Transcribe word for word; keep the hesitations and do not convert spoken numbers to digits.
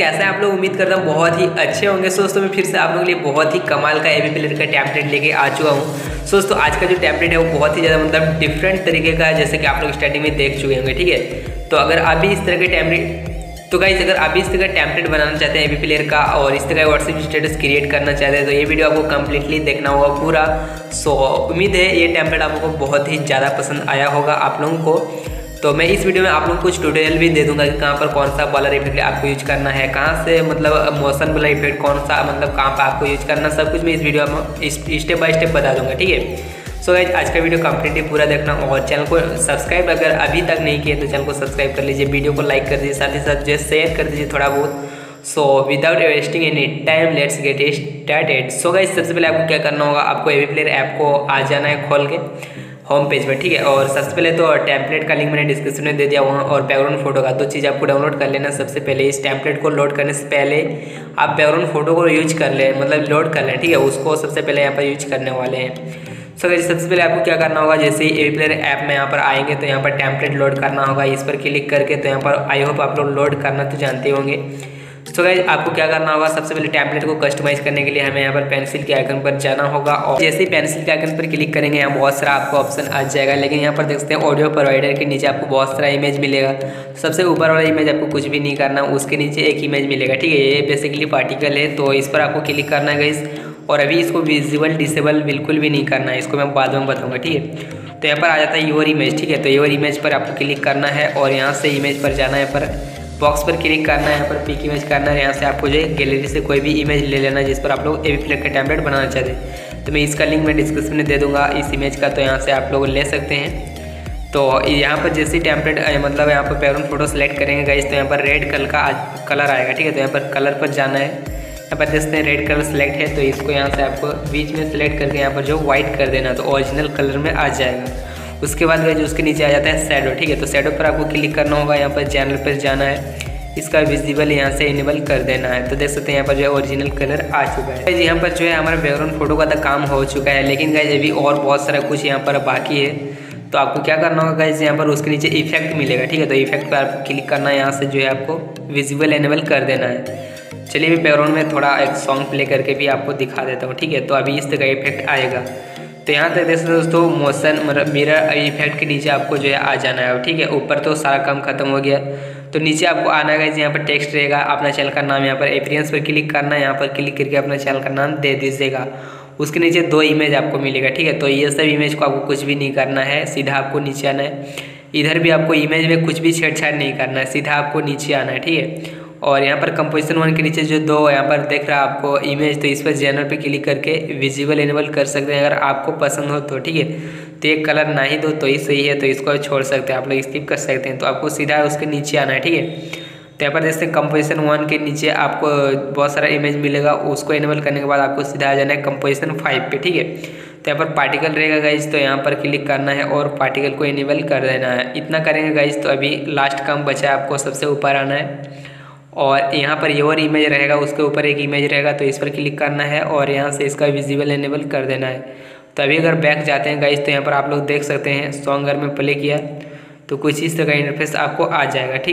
कैसे आप लोग, उम्मीद करता हूँ बहुत ही अच्छे होंगे। सो दोस्तों मैं फिर से आप लोगों के लिए बहुत ही कमाल का एवी प्लेयर का टेम्पलेट लेके आ चुका हूँ। सो दोस्तों आज का जो टेम्पलेट है वो बहुत ही ज़्यादा मतलब डिफरेंट तरीके का है, जैसे कि आप लोग स्टार्टिंग में देख चुके होंगे। ठीक है, तो अगर आप भी इस तरह के टेम्पलेट तो गाइस अगर आप भी इस तरह का टेम्पलेट बनाना चाहते हैं एवी प्लेयर का और इस तरह का व्हाट्सएप स्टेटस क्रिएट करना चाहते हैं तो ये वीडियो आपको कंप्लीटली देखना होगा पूरा। सो उम्मीद है ये टेम्पलेट आपको बहुत ही ज़्यादा पसंद आया होगा आप लोगों को। तो मैं इस वीडियो में आप लोगों को कुछ ट्यूटोरियल भी दे दूंगा कि कहाँ पर कौन सा बलर इफेक्ट आपको यूज करना है, कहाँ से मतलब मोशन बलर इफेक्ट कौन सा मतलब कहाँ पर आपको यूज करना, सब कुछ मैं इस वीडियो में स्टेप बाय स्टेप बता दूंगा। ठीक है, सो गाइस आज का वीडियो कंप्लीटली पूरा देखना और चैनल को सब्सक्राइब अगर अभी तक नहीं किए तो चैनल को सब्सक्राइब कर लीजिए, वीडियो को लाइक कर दीजिए, साथ ही साथ जो शेयर कर दीजिए थोड़ा बहुत। So without wasting any time let's get started. So guys सबसे पहले आपको क्या करना होगा, आपको एवी प्लेयर ऐप को आ जाना है खोल के होम पेज पर। ठीक है, और सबसे पहले तो टेम्पलेट का लिंक मैंने डिस्क्रिप्शन में दे दिया वहाँ, और बैकग्राउंड फोटो का दो चीज़ आपको डाउनलोड कर लेना। सबसे पहले इस टेम्पलेट को लोड करने से पहले आप बैकग्राउंड फोटो को यूज कर लें, मतलब लोड कर लें। ठीक है, उसको सबसे पहले यहाँ पर यूज करने वाले हैं। सो गाइस सबसे पहले आपको क्या करना होगा, जैसे ही एवी प्लेयर ऐप में यहाँ पर आएंगे तो यहाँ पर टेम्पलेट लोड करना होगा, इस पर क्लिक करके। तो यहाँ पर आई होप आप लोग लोड करना तो जानते होंगे। सो गाइस आपको क्या करना होगा, सबसे पहले टेम्पलेट को कस्टमाइज करने के लिए हमें यहाँ पर पेंसिल के आइकन पर जाना होगा, और जैसे ही पेंसिल के आइकन पर क्लिक करेंगे यहाँ बहुत सारा आपको ऑप्शन आ जाएगा। लेकिन यहाँ पर देखते हैं ऑडियो प्रोवाइडर के नीचे आपको बहुत सारा इमेज मिलेगा। सबसे ऊपर वाला इमेज आपको कुछ भी नहीं करना, उसके नीचे एक इमेज मिलेगा। ठीक है, ये बेसिकली पार्टिकल है, तो इस पर आपको क्लिक करना है गाइस। और अभी इसको विजिबल डिसेबल बिल्कुल भी नहीं करना है, इसको मैं बाद में बताऊंगा। ठीक है, तो यहाँ पर आ जाता है योर इमेज। ठीक है, तो योर इमेज पर आपको क्लिक करना है और यहाँ से इमेज पर जाना है, पर बॉक्स पर क्लिक करना है, यहाँ पर पिक इमेज करना है। यहाँ से आपको जो है गैलरी से कोई भी इमेज ले लेना जिस पर आप लोग एवी प्लेयर का टेम्पलेट बनाना चाहते हैं। तो मैं इसका लिंक मैं डिस्क्रिप्शन में दे दूँगा इस इमेज का, तो यहाँ से आप लोग ले सकते हैं। तो यहाँ पर जैसे टाइम्पलेट मतलब यहाँ पर बैकग्राउंड फोटो सेलेक्ट करेंगे गाइस तो यहाँ पर रेड कलर का कलर आएगा। ठीक है, तो यहाँ पर कलर पर जाना है, यहाँ पर देखते हैं रेड कलर सेलेक्ट है, तो इसको यहाँ से आपको बीच में सेलेक्ट करके यहाँ पर जो व्हाइट कर देना, तो ओरिजिनल कलर में आ जाएगा। उसके बाद गाइस उसके नीचे आ जाता है शैडो। ठीक है, तो शैडो पर आपको क्लिक करना होगा, यहाँ पर चैनल पर जाना है, इसका विजिबल यहाँ से इनेबल कर देना है। तो देख सकते हैं यहाँ पर जो है ओरिजिनल कलर आ चुका है। यहाँ पर जो है हमारा बैकग्राउंड फोटो का तो काम हो चुका है, लेकिन गाइस अभी और बहुत सारा कुछ यहाँ पर बाकी है। तो आपको क्या करना होगा गाइस, यहाँ पर उसके नीचे इफेक्ट मिलेगा। ठीक है, तो इफेक्ट पर आपको क्लिक करना है, यहाँ से जो है आपको विजिबल इनेबल कर देना है। चलिए मैं बैकग्राउंड में थोड़ा एक सॉन्ग प्ले करके भी आपको दिखा देता हूँ। ठीक है, तो अभी इस तरह का इफेक्ट आएगा। तो यहाँ तक देख सकते दोस्तों मोशन मतलब मिरर इफेक्ट के नीचे आपको जो है आ जाना है। ठीक है, ऊपर तो सारा काम खत्म हो गया, तो नीचे आपको आना है। यहाँ पर टेक्स्ट रहेगा, अपना चैनल का नाम, यहाँ पर अपीयरेंस पर क्लिक करना है, यहाँ पर क्लिक करके अपना चैनल का नाम दे दीजिएगा। उसके नीचे दो इमेज आपको मिलेगा। ठीक है, तो ये सब इमेज को आपको कुछ भी नहीं करना है, सीधा आपको नीचे आना है। इधर भी आपको इमेज में कुछ भी छेड़छाड़ नहीं करना है, सीधा आपको नीचे आना है। ठीक है, और यहाँ पर कंपोजिशन वन के नीचे जो दो यहाँ पर देख रहा है आपको इमेज, तो इस पर जनरल पे क्लिक करके विजिबल इनेबल कर सकते हैं अगर आपको पसंद हो तो। ठीक है, तो एक कलर ना ही दो तो ही सही है, तो इसको छोड़ सकते हैं, आप लोग स्किप कर सकते हैं। तो आपको सीधा उसके नीचे आना है। ठीक है, तो यहाँ पर जैसे कंपोजिशन वन के नीचे आपको बहुत सारा इमेज मिलेगा, उसको इनेबल करने के बाद आपको सीधा आ जाना है कंपोजिशन फाइव पे। ठीक है, तो यहाँ पर पार्टिकल रहेगा गाइज, तो यहाँ पर क्लिक करना है और पार्टिकल को इनेबल कर देना है। इतना करेंगे गाइज, तो अभी लास्ट काम बचा है, आपको सबसे ऊपर आना है और यहाँ पर योर इमेज रहेगा, उसके ऊपर एक इमेज रहेगा, तो इस पर क्लिक करना है और यहाँ से इसका विजिबल इनेबल कर देना है। तो अभी अगर बैक जाते हैं गाइज तो यहाँ पर आप लोग देख सकते हैं सॉन्ग अगर मैं प्ले किया तो कुछ इस तरह का इंटरफेस आपको आ जाएगा। ठीक